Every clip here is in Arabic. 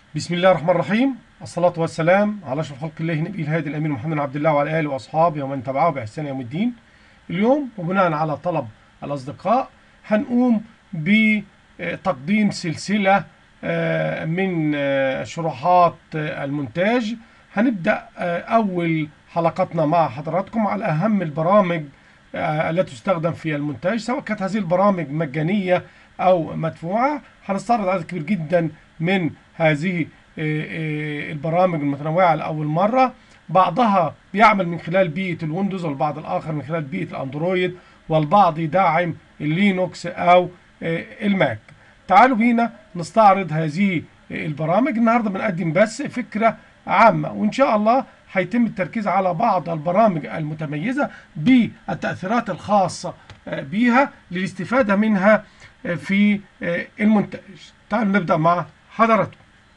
بسم الله الرحمن الرحيم. الصلاة والسلام على أشرف خلق الله نبي الهادي الأمين محمد بن عبد الله وعلى آله وأصحابه ومن تبعه بإحسان يوم الدين. اليوم وبناء على طلب الأصدقاء هنقوم بتقديم سلسلة من شروحات المونتاج. هنبدأ أول حلقاتنا مع حضراتكم على أهم البرامج التي تستخدم في المونتاج، سواء كانت هذه البرامج مجانية أو مدفوعة. هنستعرض عدد كبير جدا من هذه البرامج المتنوعة لأول مرة. بعضها بيعمل من خلال بيئة الويندوز، والبعض الآخر من خلال بيئة الأندرويد، والبعض يدعم اللينوكس أو الماك. تعالوا بينا نستعرض هذه البرامج. النهاردة بنقدم بس فكرة عامة، وإن شاء الله هيتم التركيز على بعض البرامج المتميزة بالتأثيرات الخاصة بها للاستفادة منها في المونتاج. تعالوا نبدأ مع حضراتكم.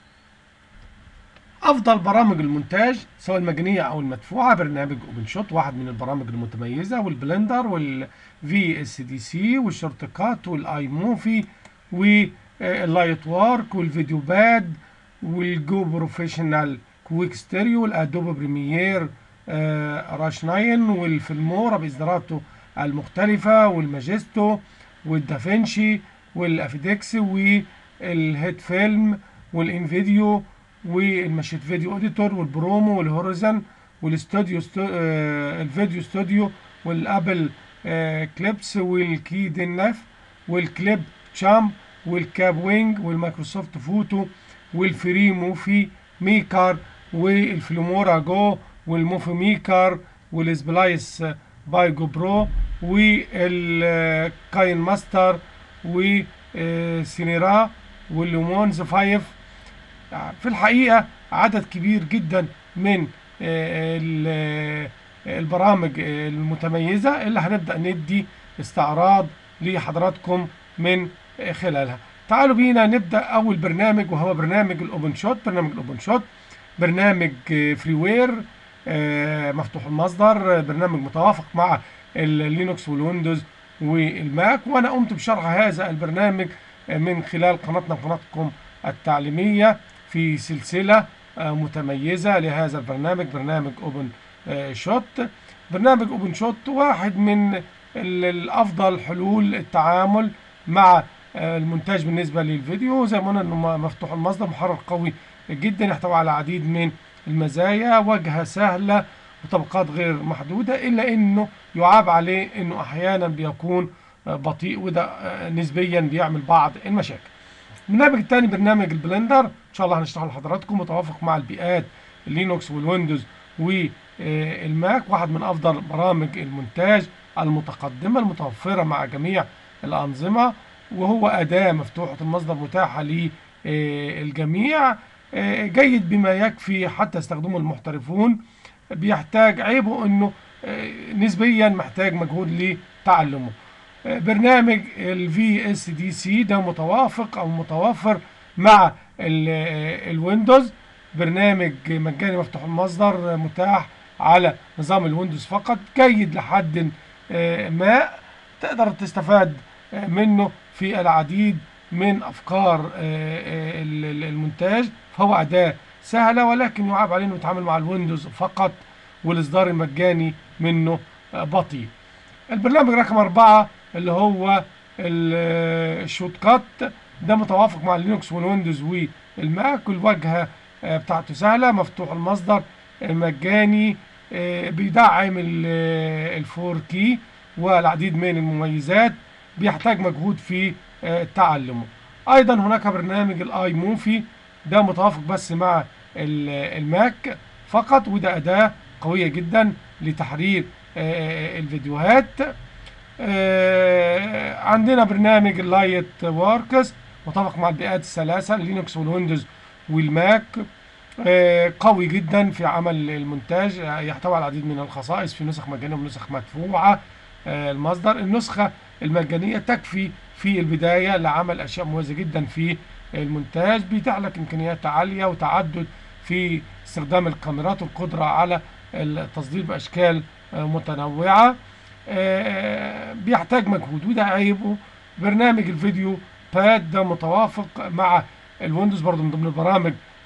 افضل برامج المونتاج سواء المجانيه او المدفوعه: برنامج اوبن شوت، واحد من البرامج المتميزه، والبلندر، والفي اس دي سي، والشورت كات، والاي موفي، واللايت وارك، والفيديو باد، والجو بروفيشنال كويك ستيريو، والادوبي بريمير راش 9، والفيلمورا باصداراته المختلفه، والماجستو، والدافنشي، والافيدكس، والهيد فيلم، والانفيديو، والمشيت فيديو اديتور، والبرومو، والهوريزون، والاستوديو الفيديو ستوديو، والابل كليبس، والكي نف، والكليب تشامب، والكاب وينج، والمايكروسوفت فوتو، والفري موفي ميكر، والفلومورا جو، والموفي ميكر، والسبلايس باي جو برو، والكاين ماستر، وسينيرا، واللومونز 5. في الحقيقة عدد كبير جدا من البرامج المتميزة اللي هنبدأ ندي استعراض لحضراتكم من خلالها. تعالوا بينا نبدأ أول برنامج، وهو برنامج الأوبن شوت. برنامج الأوبن شوت برنامج فري وير مفتوح المصدر، برنامج متوافق مع اللينوكس والويندوز والماك. وأنا قمت بشرح هذا البرنامج من خلال قناتكم التعليمية في سلسلة متميزة لهذا البرنامج، برنامج اوبن شوت. برنامج اوبن شوت واحد من الافضل حلول التعامل مع المونتاج بالنسبة للفيديو. زي ما قلنا انه مفتوح المصدر، محرر قوي جدا، يحتوي على العديد من المزايا، واجهة سهلة، وطبقات غير محدودة، الا انه يعاب عليه انه احيانا بيكون بطيء، وده نسبيا بيعمل بعض المشاكل. البرنامج الثاني برنامج البلندر، ان شاء الله هنشرحه لحضراتكم، متوافق مع البيئات اللينوكس والويندوز والماك. واحد من افضل برامج المونتاج المتقدمه المتوفره مع جميع الانظمه، وهو اداه مفتوحه المصدر متاحه للجميع. جيد بما يكفي حتى يستخدمه المحترفون. بيحتاج، عيبه انه نسبيا محتاج مجهود لتعلمه. برنامج الفي اس دي سي ده متوافق او متوفر مع الويندوز، برنامج مجاني مفتوح المصدر متاح على نظام الويندوز فقط. جيد لحد ما، تقدر تستفاد منه في العديد من افكار المونتاج. فهو اداة سهلة، ولكن يعاب عليه انه يتعامل مع الويندوز فقط، والاصدار المجاني منه بطيء. البرنامج رقم 4 اللي هو الشوت كات، ده متوافق مع اللينكس والويندوز والماك، والواجهة بتاعته سهلة، مفتوح المصدر، مجاني، بيدعم الفور كي والعديد من المميزات، بيحتاج مجهود في تعلمه. ايضا هناك برنامج الاي موفي، ده متوافق بس مع الماك فقط، وده اداة قوية جدا لتحرير الفيديوهات. عندنا برنامج اللايت واركس، متفق مع البيئات الثلاثة لينكس والويندوز والماك. قوي جدا في عمل المونتاج، يحتوي على العديد من الخصائص في نسخ مجانية ونسخ مدفوعة. المصدر النسخة المجانية تكفي في البداية لعمل أشياء مميزة جدا في المونتاج، بيتيح لك إمكانيات عالية وتعدد في استخدام الكاميرات، والقدرة على التصدير بأشكال متنوعة. بيحتاج مجهود، وده عيبه. برنامج الفيديو باد ده متوافق مع الويندوز، برضو من ضمن البرامج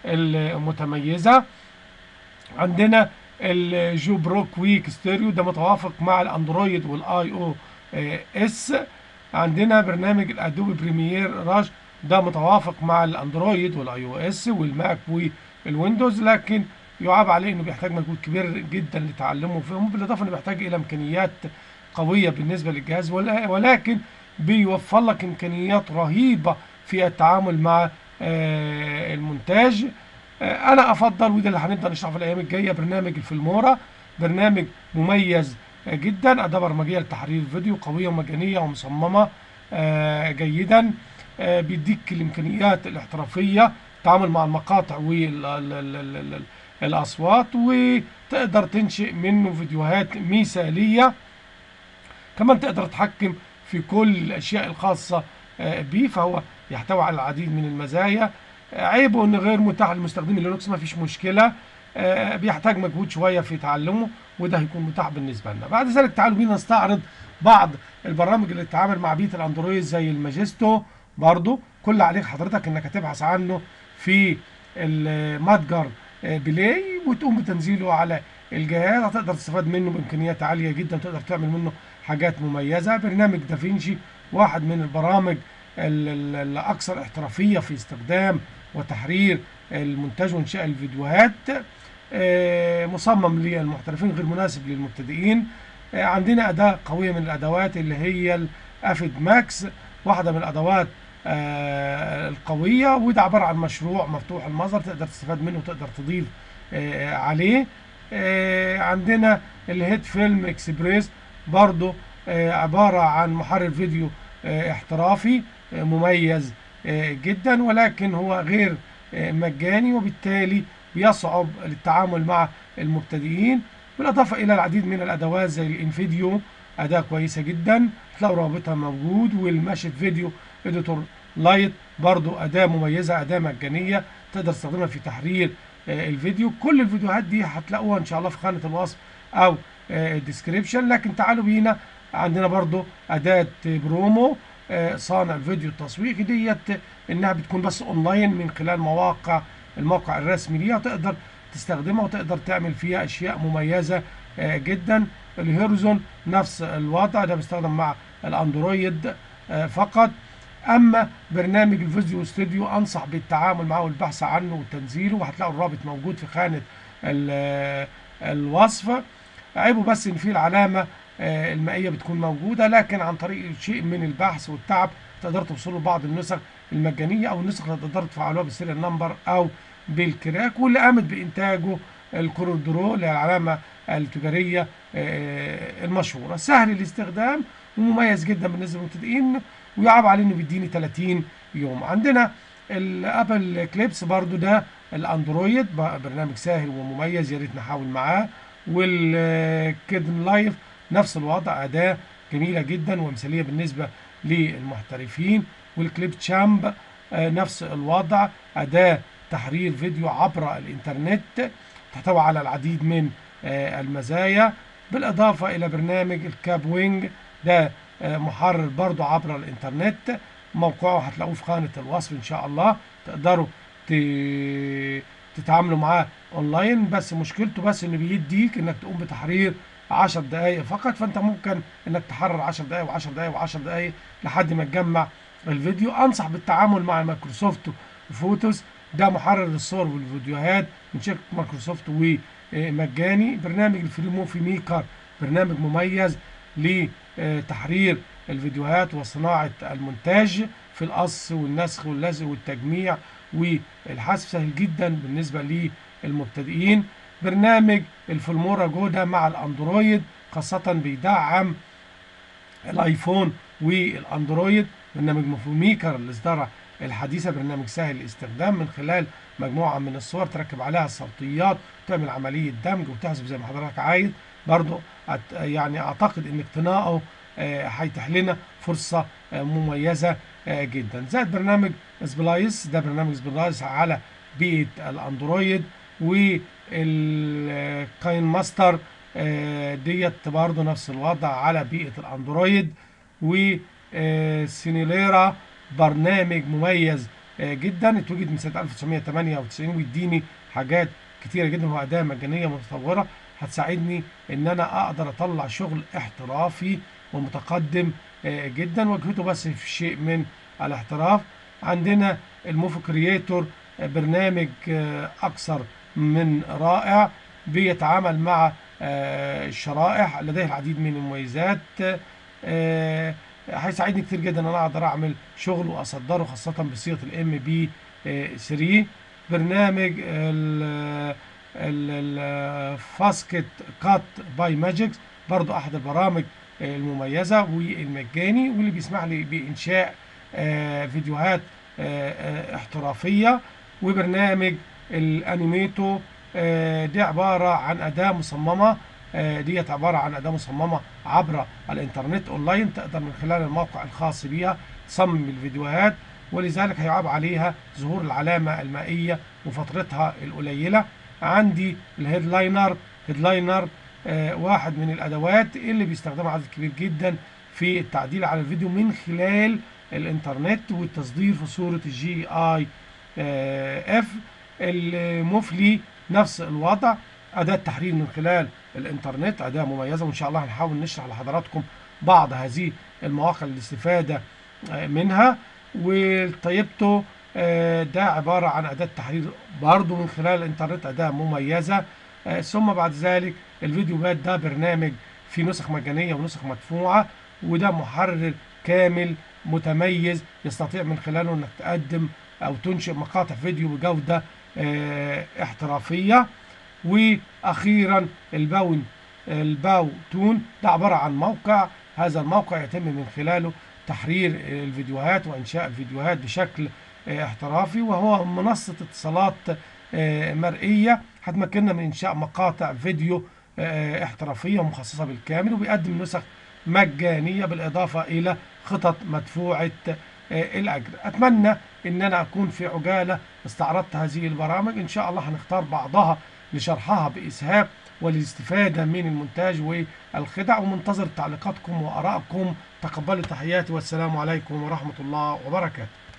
المتميزة. عندنا الجو برو كويك ستيريو، ده متوافق مع الاندرويد والاي او اس. عندنا برنامج الادوبي بريمير راش، ده متوافق مع الاندرويد والاي او اس والماك والويندوز، لكن يعاب عليه انه بيحتاج مجهود كبير جدا لتعلمه فيهم، بالاضافه انه بيحتاج الى امكانيات قويه بالنسبه للجهاز، ولكن بيوفر لك امكانيات رهيبه في التعامل مع المونتاج. انا افضل، وده اللي هنبدا نشرحه في الايام الجايه، برنامج الفيلمورا. برنامج مميز جدا، اداه برمجيه لتحرير الفيديو قويه ومجانيه ومصممه جيدا. بيديك الامكانيات الاحترافيه، التعامل مع المقاطع والاصوات، وتقدر تنشئ منه فيديوهات مثاليه. كمان تقدر تتحكم في كل الاشياء الخاصه بيه، فهو يحتوي على العديد من المزايا. عيبه انه غير متاح للمستخدمين لينكس، ما فيش مشكله، بيحتاج مجهود شويه في تعلمه، وده هيكون متاح بالنسبه لنا. بعد ذلك تعالوا بينا نستعرض بعض البرامج اللي تتعامل مع بيئه الاندرويد زي الماجستو. برضو كل عليك حضرتك انك هتبحث عنه في المتجر بلاي، وتقوم بتنزيله على الجهاز. هتقدر تستفاد منه بامكانيات عاليه جدا، تقدر تعمل منه حاجات مميزه. برنامج دافينشي واحد من البرامج الاكثر احترافيه في استخدام وتحرير المونتاج وانشاء الفيديوهات، مصمم للمحترفين، غير مناسب للمبتدئين. عندنا اداه قويه من الادوات اللي هي الافيد ماكس، واحده من الادوات القويه، وده عباره عن مشروع مفتوح المصدر تقدر تستفاد منه وتقدر تضيف عليه. عندنا الهيد فيلم اكسبريس، برضو عباره عن محرر فيديو احترافي مميز جدا، ولكن هو غير مجاني، وبالتالي بيصعب التعامل مع المبتدئين. بالاضافه الى العديد من الادوات زي الانفيديو، اداه كويسه جدا، هتلاقوا رابطها موجود، والماشت فيديو اديتور لايت برضو اداه مميزه، اداه مجانيه تقدر تستخدمها في تحرير الفيديو. كل الفيديوهات دي هتلاقوها ان شاء الله في خانه الوصف او الديسكريبشن. لكن تعالوا بينا، عندنا برضو اداه برومو، صانع الفيديو التسويقي ديت، انها بتكون بس اونلاين من خلال الموقع الرسمي ليها، وتقدر تستخدمها وتقدر تعمل فيها اشياء مميزه جدا. الهيرزون نفس الوضع، ده بيستخدم مع الاندرويد فقط. اما برنامج الفيديو ستوديو انصح بالتعامل معه والبحث عنه وتنزيله، وهتلاقوا الرابط موجود في خانه الوصف. عيبه بس ان فيه العلامه المائيه بتكون موجوده، لكن عن طريق شيء من البحث والتعب تقدروا توصلوا لبعض النسخ المجانيه، او النسخ اللي تقدروا تفعلوها بالسيريال نمبر او بالكراك، واللي قامت بانتاجه الكوردرو اللي هي العلامه التجاريه المشهوره. سهل الاستخدام ومميز جدا بالنسبه للمبتدئين، ويعاب عليه انه بيديني 30 يوم. عندنا الابل كليبس برضو، ده الاندرويد برنامج سهل ومميز، يا ريت نحاول معاه. والكيدن لايف نفس الوضع، اداه جميله جدا ومثاليه بالنسبه للمحترفين. والكليب تشامب نفس الوضع، اداه تحرير فيديو عبر الانترنت، تحتوي على العديد من المزايا. بالاضافه الى برنامج الكاب وينج، ده محرر برضو عبر الانترنت، موقعه هتلاقوه في خانه الوصف ان شاء الله، تقدروا تتعاملوا معاه اونلاين. بس مشكلته بس انه بيديك انك تقوم بتحرير 10 دقائق فقط، فانت ممكن انك تحرر 10 دقائق و10 دقائق و10 دقائق لحد ما تجمع الفيديو. انصح بالتعامل مع مايكروسوفت فوتوز، ده محرر للصور والفيديوهات من شركه مايكروسوفت ومجاني. برنامج الفري موفي ميكر برنامج مميز لتحرير الفيديوهات وصناعه المونتاج في القص والنسخ واللزق والتجميع والحذف، سهل جدا بالنسبه للمبتدئين. برنامج الفيلمورا جو ده مع الاندرويد، خاصه بيدعم الايفون والاندرويد. برنامج موفي ميكر الاصدار الحديثه، برنامج سهل الاستخدام، من خلال مجموعه من الصور تركب عليها الصوتيات، تعمل عمليه دمج وتحذف زي ما حضرتك عايز. برضو يعني اعتقد ان اقتنائه هيتيح لنا فرصه مميزه جدا. زائد برنامج سبلايس، ده برنامج سبلايس على بيئه الاندرويد. والكاين ماستر ديت برضو نفس الوضع على بيئه الاندرويد. وسينيليرا برنامج مميز جدا، اتوجد من سنه 1998 ويديني حاجات كتيره جدا، هو اداه مجانيه متطوره هتساعدني ان انا اقدر اطلع شغل احترافي ومتقدم جدا، واجهته بس في شيء من الاحتراف. عندنا الموفي كرييتور، برنامج اكثر من رائع، بيتعامل مع الشرائح، لديه العديد من المميزات. هيساعدني كتير جدا ان انا اقدر اعمل شغل واصدره خاصه بصيغه الام بي 3. برنامج الفاسكت كات باي ماجيكس برضو احد البرامج المميزه والمجاني، واللي بيسمح لي بانشاء فيديوهات احترافيه. وبرنامج الانيميتو، دي عباره عن اداه مصممه، ديت عباره عن اداه مصممه عبر الانترنت اونلاين، تقدر من خلال الموقع الخاص بيها تصمم الفيديوهات، ولذلك هيعاب عليها ظهور العلامه المائيه وفترتها القليله. عندي الهيدلاينر، هيدلاينر واحد من الادوات اللي بيستخدمها عدد كبير جدا في التعديل على الفيديو من خلال الانترنت والتصدير في صوره الجي اي اف. المفلي نفس الوضع، اداه تحرير من خلال الانترنت، اداه مميزه، وان شاء الله هنحاول نشرح لحضراتكم بعض هذه المواقع للاستفاده منها. والتايبتو ده عباره عن اداه تحرير برضو من خلال الانترنت، اداه مميزه. ثم بعد ذلك الفيديو بات، ده برنامج في نسخ مجانيه ونسخ مدفوعه، وده محرر كامل متميز يستطيع من خلاله انك تقدم او تنشئ مقاطع فيديو بجوده احترافيه. واخيرا الباو تون، ده عباره عن موقع، هذا الموقع يتم من خلاله تحرير الفيديوهات وانشاء الفيديوهات بشكل احترافي، وهو منصه اتصالات مرئيه هتمكننا من انشاء مقاطع فيديو احترافيه مخصصه بالكامل، وبيقدم نسخ مجانيه بالاضافه الى خطط مدفوعه الاجر. اتمنى ان انا اكون في عجاله استعرضت هذه البرامج، ان شاء الله هنختار بعضها لشرحها باسهاب وللاستفاده من المونتاج والخدع، ومنتظر تعليقاتكم وارائكم. تقبلوا تحياتي، والسلام عليكم ورحمه الله وبركاته.